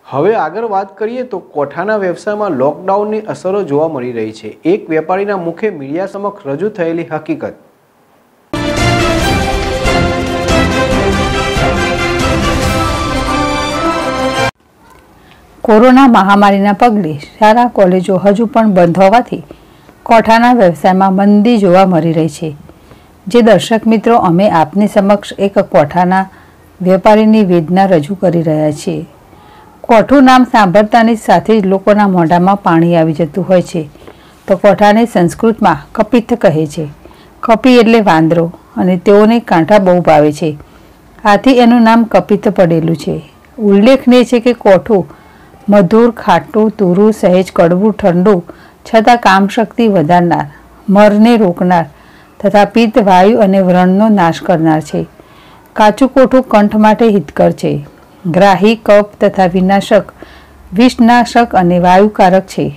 હવે આગળ વાત કરીએ તો કોઠાના વ્યવસાયમાં લોકડાઉનની અસરો જોવા મળી રહી છે। એક વેપારીના મુખે મીડિયા સમક્ષ રજૂ થયેલી હકીકત। કોરોના મહામારીના પગલે શાળા કોલેજો હજુ પણ બંધ હોવાથી કોઠાના વ્યવસાયમાં મંદી જોવા મળી રહી છે। જે દર્શક મિત્રો અમે આપની સમક્ષ એક કોઠાના વેપારીની વેદના રજૂ કરી રહ્યા છીએ। કોઠું નામ સાંભળતાની સાથે જ લોકોના મોઢામાં પાણી આવી જતું હોય છે। તો કોઠાની સંસ્કૃતમાં કપિત કહે છે। કપી એટલે વાંદરો અને તેઓને કાંઠા બહુ ભાવે છે, આથી એનું નામ કપિત પડેલું છે। ઉલ્લેખનીય છે કે કોઠું મધુર, ખાટું, તુરું, સહેજ કડવું, ઠંડુ છતાં કામશક્તિ વધારનાર, મરને રોકનાર તથા પિત્ત, વાયુ અને વ્રણનો નાશ કરનાર છે। કાચું કોઠું કંઠ માટે હિતકર છે। ગ્રાહી, કફ તથા વિનાશક, વિષનાશક અને વાયુકારક છે।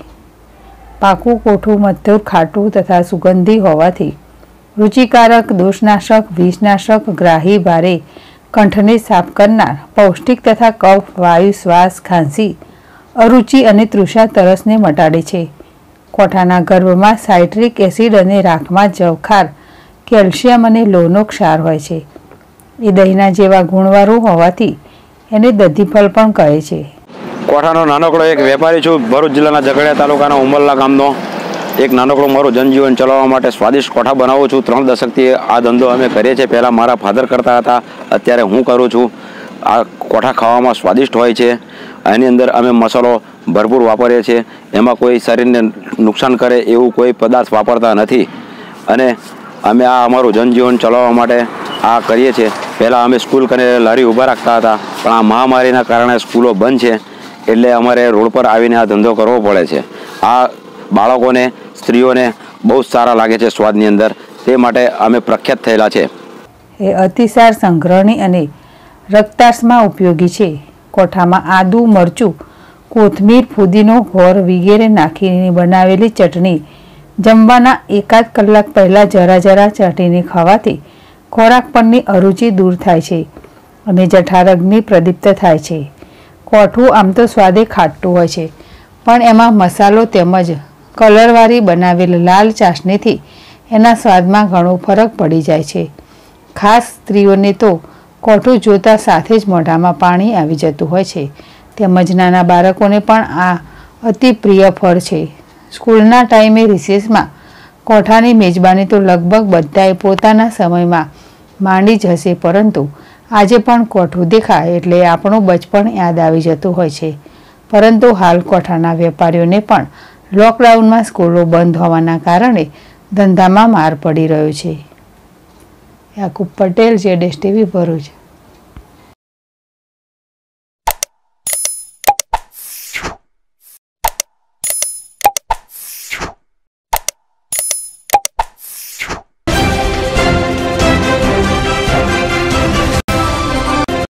પાકું કોઠું મધુર, ખાટું તથા સુગંધી હોવાથી રુચિકારક, દોષનાશક, વિષનાશક, ગ્રાહી, ભારે કંઠને સાફ કરનાર, પૌષ્ટિક તથા કફ, વાયુ, શ્વાસ, ખાંસી, અરુચિ અને તૃષા તરસને મટાડે છે। કોઠાના ગર્ભમાં સાઇટ્રિક એસિડ અને રાખમાં જવખાર, કેલ્શિયમ અને લોહનો ક્ષાર હોય છે। એ દહીંના જેવા ગુણવાળું હોવાથી એને દધીફળ પણ કહે છે। કોઠાનો નાનકડો એક વેપારી છું। ભરૂચ જિલ્લાના ઝઘડિયા તાલુકાના ઉમરલા ગામનો એક નાનકડો મારું જનજીવન ચલાવવા માટે સ્વાદિષ્ટ કોઠા બનાવું છું। 3 દશકથી આ ધંધો અમે કરીએ છીએ। પહેલાં મારા ફાધર કરતા હતા, અત્યારે હું કરું છું। આ કોઠા ખાવામાં સ્વાદિષ્ટ હોય છે। એની અંદર અમે મસાલો ભરપૂર વાપરીએ છીએ। એમાં કોઈ શરીરને નુકસાન કરે એવું કોઈ પદાર્થ વાપરતા નથી અને અમે આ અમારું જનજીવન ચલાવવા માટે આ કરીએ છીએ। પહેલાં અમે સ્કૂલ કરીને લારી ઊભા રાખતા હતા, પણ આ મહામારીના કારણે સ્કૂલો બંધ છે એટલે અમારે રોડ પર આવીને આ ધંધો કરવો પડે છે। આ બાળકોને, સ્ત્રીઓને બહુ સારા લાગે છે સ્વાદની અંદર, તે માટે અમે પ્રખ્યાત થયેલા છે। એ અતિસાર સંગ્રહણી અને રક્તાશમાં ઉપયોગી છે। કોઠામાં આદુ, મરચું, કોથમીર, ફુદીનો, ગોળ વગેરે નાખીને બનાવેલી ચટણી જમવાના એકાદ કલાક પહેલાં જરા જરા ચાટીને ખાવાથી ખોરાક પરની અરુચિ દૂર થાય છે અને જઠરાગ્નિ પ્રદીપ્ત થાય છે। કોઠું આમ તો સ્વાદે ખાટું હોય છે, પણ એમાં મસાલો તેમજ કલરવાળી બનાવેલ લાલ ચાસણીથી એના સ્વાદમાં ઘણો ફરક પડી જાય છે। ખાસ સ્ત્રીઓને તો કોઠું જોતા સાથે જ મોઢામાં પાણી આવી જતું હોય છે, તેમજ નાના બાળકોને પણ આ અતિ પ્રિય ફળ છે। સ્કૂલના ટાઈમે રિસેસમાં કોઠાની મેજબાની તો લગભગ બધાએ પોતાના સમયમાં માંડી જ હશે, પરંતુ આજે પણ કોઠું દેખાય એટલે આપણું બચપણ યાદ આવી જતું હોય છે। પરંતુ હાલ કોઠાના વેપારીઓને પણ લોકડાઉનમાં સ્કૂલો બંધ હોવાના કારણે ધંધામાં માર પડી રહ્યો છે। યાકુબ પટેલ, ZSTV, ભરૂચ।